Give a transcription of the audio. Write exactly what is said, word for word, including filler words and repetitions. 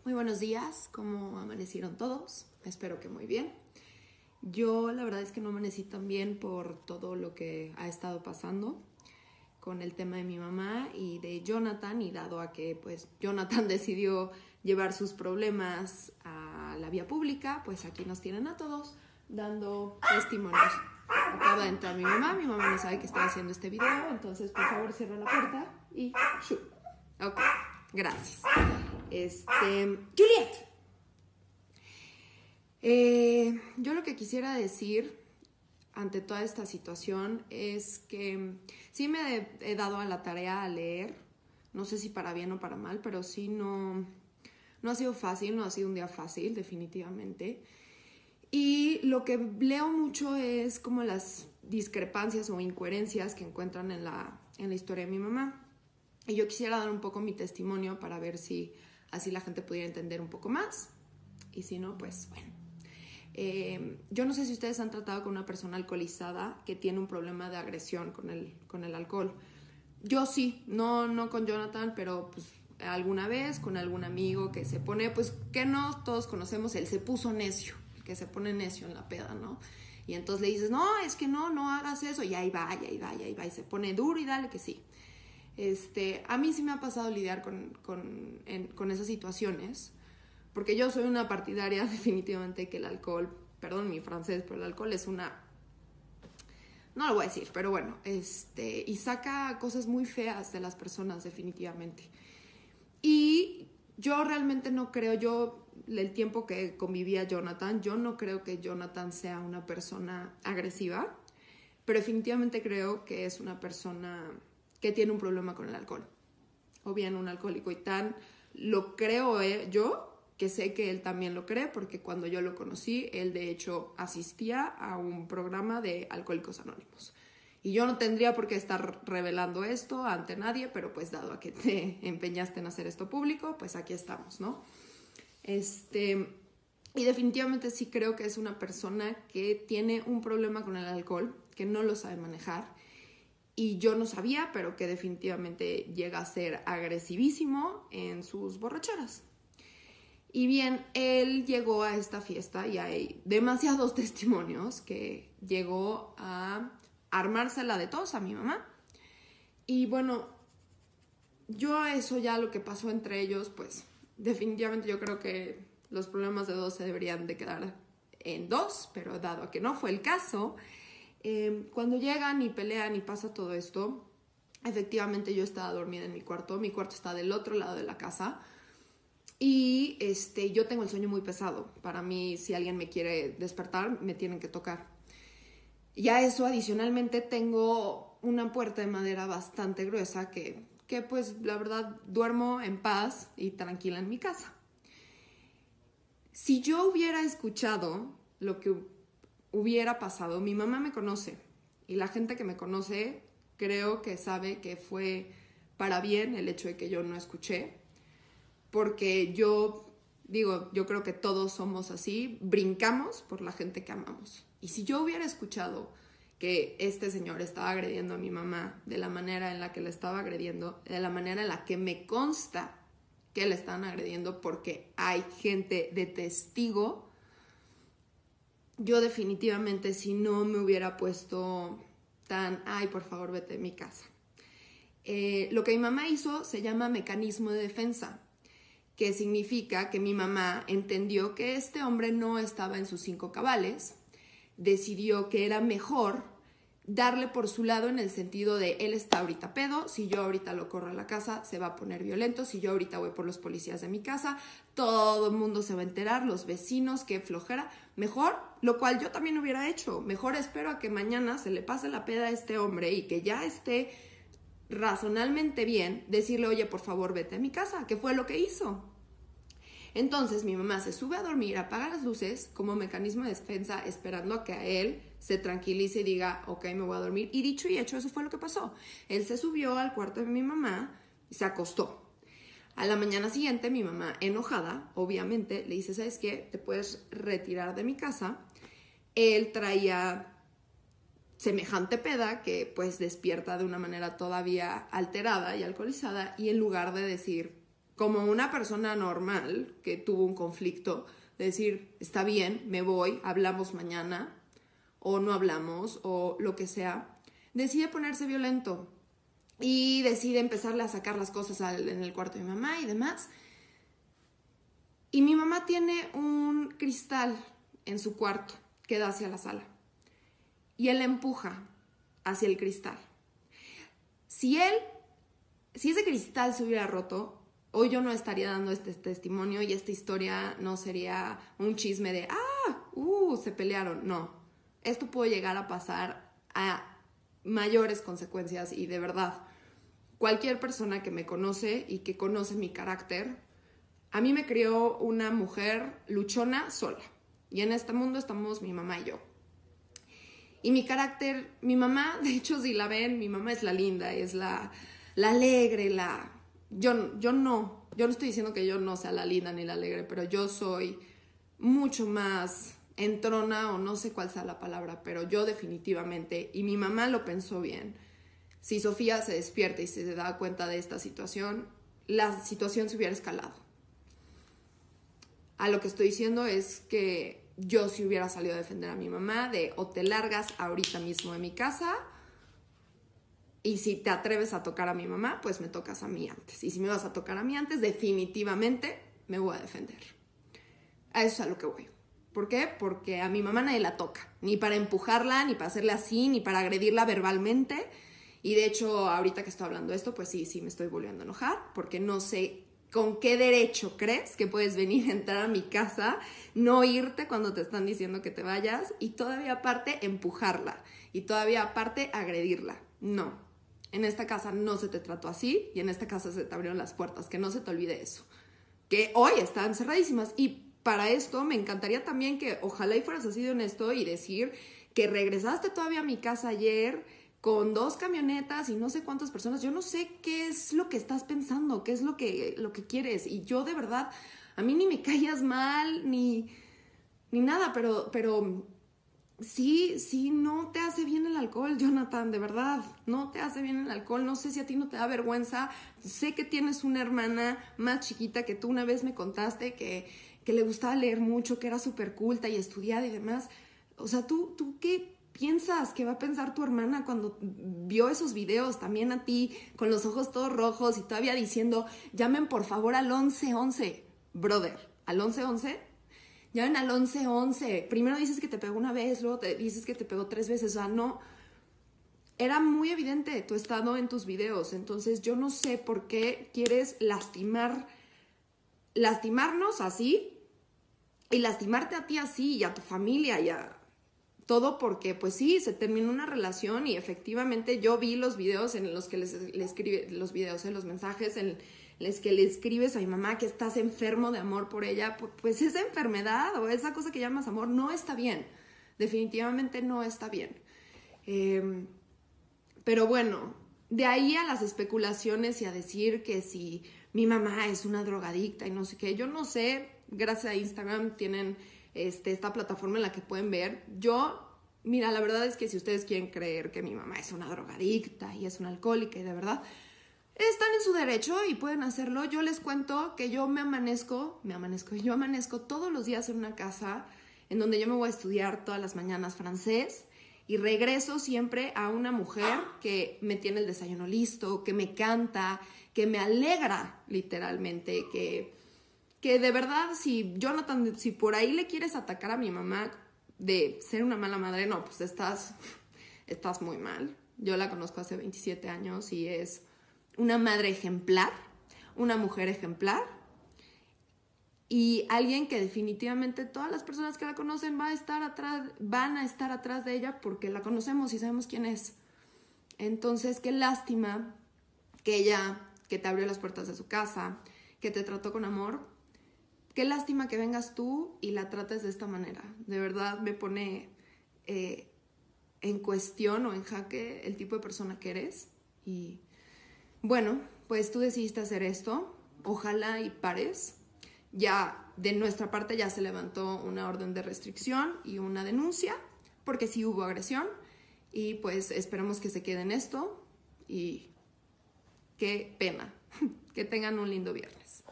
Muy buenos días, ¿cómo amanecieron todos? Espero que muy bien. Yo la verdad es que no amanecí tan bien por todo lo que ha estado pasando con el tema de mi mamá y de Jonathan, y dado a que pues Jonathan decidió llevar sus problemas a la vía pública, pues aquí nos tienen a todos dando testimonios. Acaba de entrar mi mamá, mi mamá no sabe que estoy haciendo este video, entonces por favor cierra la puerta y ¡shu! Ok, gracias. Este, Juliet. Eh, yo lo que quisiera decir ante toda esta situación es que sí me he, he dado a la tarea a leer, no sé si para bien o para mal, pero sí no, no ha sido fácil, no ha sido un día fácil, definitivamente. Y lo que leo mucho es como las discrepancias o incoherencias que encuentran en la, en la historia de mi mamá. Y yo quisiera dar un poco mi testimonio para ver si así la gente pudiera entender un poco más. Y si no, pues bueno. Eh, yo no sé si ustedes han tratado con una persona alcoholizada que tiene un problema de agresión con el, con el alcohol. Yo sí, no, no con Jonathan, pero pues alguna vez con algún amigo que se pone, pues que no todos conocemos, él se puso necio, que se pone necio en la peda, ¿no? Y entonces le dices, no, es que no, no hagas eso, y ahí va, y ahí va, y ahí va, y se pone duro y dale que sí. Este, a mí sí me ha pasado lidiar con, con, en, con esas situaciones, porque yo soy una partidaria definitivamente que el alcohol, perdón mi francés, pero el alcohol es una, no lo voy a decir, pero bueno, este, y saca cosas muy feas de las personas definitivamente. Y yo realmente no creo, yo el tiempo que convivía Jonathan, yo no creo que Jonathan sea una persona agresiva, pero definitivamente creo que es una persona que tiene un problema con el alcohol, o bien un alcohólico, y tan lo creo eh, yo, que sé que él también lo cree, porque cuando yo lo conocí, él de hecho asistía a un programa de Alcohólicos Anónimos. Y yo no tendría por qué estar revelando esto ante nadie, pero pues dado a que te empeñaste en hacer esto público, pues aquí estamos, ¿no? Este, y definitivamente sí creo que es una persona que tiene un problema con el alcohol, que no lo sabe manejar. Y yo no sabía, pero que definitivamente llega a ser agresivísimo en sus borracheras. Y bien, él llegó a esta fiesta y hay demasiados testimonios que llegó a armársela de todos a mi mamá. Y bueno, yo a eso ya lo que pasó entre ellos, pues definitivamente yo creo que los problemas de dos se deberían de quedar en dos, pero dado a que no fue el caso, eh, cuando llegan y pelean y pasa todo esto, efectivamente yo estaba dormida en mi cuarto, mi cuarto está del otro lado de la casa. Y este, yo tengo el sueño muy pesado. Para mí, si alguien me quiere despertar, me tienen que tocar. Y a eso, adicionalmente, tengo una puerta de madera bastante gruesa que, que, pues, la verdad, duermo en paz y tranquila en mi casa. Si yo hubiera escuchado lo que hubiera pasado, mi mamá me conoce. Y la gente que me conoce, creo que sabe que fue para bien el hecho de que yo no escuché. Porque yo, digo, yo creo que todos somos así, brincamos por la gente que amamos. Y si yo hubiera escuchado que este señor estaba agrediendo a mi mamá de la manera en la que la estaba agrediendo, de la manera en la que me consta que le están agrediendo, porque hay gente de testigo, yo definitivamente si no me hubiera puesto tan, ay, por favor, vete de mi casa. Eh, lo que mi mamá hizo se llama mecanismo de defensa, que significa que mi mamá entendió que este hombre no estaba en sus cinco cabales, decidió que era mejor darle por su lado en el sentido de él está ahorita pedo, si yo ahorita lo corro a la casa se va a poner violento, si yo ahorita voy por los policías de mi casa, todo el mundo se va a enterar, los vecinos, qué flojera, mejor, lo cual yo también hubiera hecho, mejor espero a que mañana se le pase la peda a este hombre y que ya esté razonablemente bien, decirle, oye, por favor, vete a mi casa, que fue lo que hizo. Entonces mi mamá se sube a dormir, apaga las luces como mecanismo de defensa, esperando a que a él se tranquilice y diga, ok, me voy a dormir. Y dicho y hecho, eso fue lo que pasó. Él se subió al cuarto de mi mamá y se acostó. A la mañana siguiente, mi mamá, enojada, obviamente, le dice, ¿sabes qué? Te puedes retirar de mi casa. Él traía semejante peda que pues despierta de una manera todavía alterada y alcoholizada, y en lugar de decir como una persona normal que tuvo un conflicto, decir, está bien, me voy, hablamos mañana, o no hablamos, o lo que sea, decide ponerse violento y decide empezarle a sacar las cosas al, en el cuarto de mi mamá y demás. Y mi mamá tiene un cristal en su cuarto que da hacia la sala. Y él empuja hacia el cristal. Si él, si ese cristal se hubiera roto, hoy yo no estaría dando este testimonio y esta historia no sería un chisme de, ah, uh, se pelearon. No, esto puede llegar a pasar a mayores consecuencias y de verdad, cualquier persona que me conoce y que conoce mi carácter, a mí me crió una mujer luchona sola. Y en este mundo estamos mi mamá y yo. Y mi carácter, mi mamá, de hecho, si la ven, mi mamá es la linda, es la, la alegre, la... Yo, yo no, yo no estoy diciendo que yo no sea la linda ni la alegre, pero yo soy mucho más entrona o no sé cuál sea la palabra, pero yo definitivamente, y mi mamá lo pensó bien, si Sofía se despierta y se da cuenta de esta situación, la situación se hubiera escalado. A lo que estoy diciendo es que yo si hubiera salido a defender a mi mamá de o te largas ahorita mismo de mi casa y si te atreves a tocar a mi mamá, pues me tocas a mí antes. Y si me vas a tocar a mí antes, definitivamente me voy a defender. A eso es a lo que voy. ¿Por qué? Porque a mi mamá nadie la toca. Ni para empujarla, ni para hacerle así, ni para agredirla verbalmente. Y de hecho, ahorita que estoy hablando de esto, pues sí, sí me estoy volviendo a enojar porque no sé con qué derecho crees que puedes venir a entrar a mi casa, no irte cuando te están diciendo que te vayas y todavía aparte empujarla y todavía aparte agredirla. No, en esta casa no se te trató así y en esta casa se te abrieron las puertas, que no se te olvide eso. Que hoy están cerradísimas y para esto me encantaría también que ojalá y fueras así de honesto y decir que regresaste todavía a mi casa ayer con dos camionetas y no sé cuántas personas. Yo no sé qué es lo que estás pensando, qué es lo que, lo que quieres. Y yo de verdad, a mí ni me caías mal, ni, ni nada, pero, pero sí, sí, no te hace bien el alcohol, Jonathan, de verdad. No te hace bien el alcohol. No sé si a ti no te da vergüenza. Sé que tienes una hermana más chiquita que tú una vez me contaste que, que le gustaba leer mucho, que era súper culta y estudiada y demás. O sea, ¿tú, tú qué piensas que va a pensar tu hermana cuando vio esos videos también a ti con los ojos todos rojos y todavía diciendo llamen por favor al once once? Brother, ¿al once once? Llamen al once once. Primero dices que te pegó una vez, luego te dices que te pegó tres veces. O sea, no. Era muy evidente tu estado en tus videos. Entonces yo no sé por qué quieres lastimar, lastimarnos así y lastimarte a ti así y a tu familia y a... Todo porque, pues sí, se terminó una relación y efectivamente yo vi los videos en los que les, le escribe, los videos, en los mensajes en los que le escribes a mi mamá que estás enfermo de amor por ella. Pues esa enfermedad o esa cosa que llamas amor no está bien. Definitivamente no está bien. Eh, pero bueno, de ahí a las especulaciones y a decir que si mi mamá es una drogadicta y no sé qué, yo no sé, gracias a Instagram tienen... Este, esta plataforma en la que pueden ver. Yo, mira, la verdad es que si ustedes quieren creer que mi mamá es una drogadicta y es una alcohólica y de verdad están en su derecho y pueden hacerlo. Yo les cuento que yo me amanezco, me amanezco, yo amanezco todos los días en una casa en donde yo me voy a estudiar todas las mañanas francés y regreso siempre a una mujer que me tiene el desayuno listo, que me canta, que me alegra literalmente, que... que de verdad, si Jonathan, si por ahí le quieres atacar a mi mamá de ser una mala madre, no, pues estás, estás muy mal. Yo la conozco hace veintisiete años y es una madre ejemplar, una mujer ejemplar y alguien que definitivamente todas las personas que la conocen van a estar atrás, van a estar atrás de ella porque la conocemos y sabemos quién es. Entonces, qué lástima que ella, que te abrió las puertas de su casa, que te trató con amor. Qué lástima que vengas tú y la trates de esta manera. De verdad me pone eh, en cuestión o en jaque el tipo de persona que eres. Y bueno, pues tú decidiste hacer esto. Ojalá y pares. Ya de nuestra parte ya se levantó una orden de restricción y una denuncia, porque sí hubo agresión. Y pues esperemos que se quede en esto. Y qué pena. Que tengan un lindo viernes.